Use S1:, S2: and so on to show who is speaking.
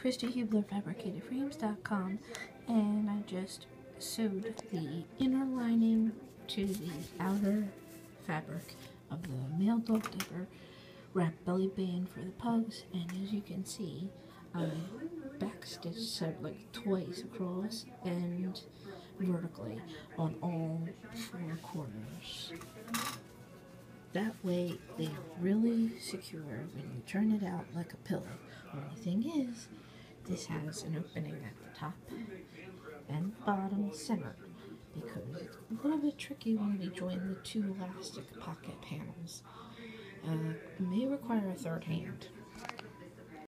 S1: ChristyHublerFabricatedFrames.com, and I just sewed the inner lining to the outer fabric of the male dog diaper wrap belly band for the pugs, and as you can see, I backstitched so like twice across and vertically on all four corners. That way they're really secure when you turn it out like a pillow. Only thing is, this has an opening at the top and bottom center because it's a little bit tricky when we join the two elastic pocket panels. It may require a third hand.